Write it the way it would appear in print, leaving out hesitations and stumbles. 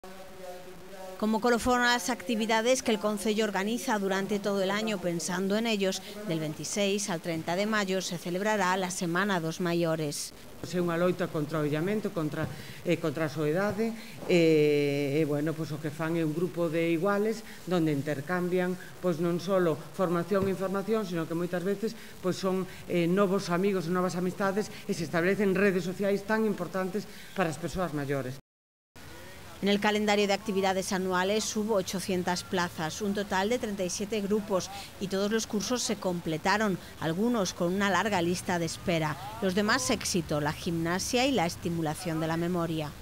Como colofón a las actividades que el Concello organiza durante todo el año pensando en ellos, del 26 al 30 de mayo se celebrará la Semana dos Maiores. É unha loita contra o illamento, contra a soidade, bueno, pois o que fan é un grupo de iguales donde intercambian pois non só formación e información, sino que moitas veces pois son novos amigos e novas amistades e se establecen redes sociais tan importantes para as persoas maiores. En el calendario de actividades anuales hubo 800 plazas, un total de 37 grupos y todos los cursos se completaron, algunos con una larga lista de espera. Los demás éxito, la gimnasia y la estimulación de la memoria.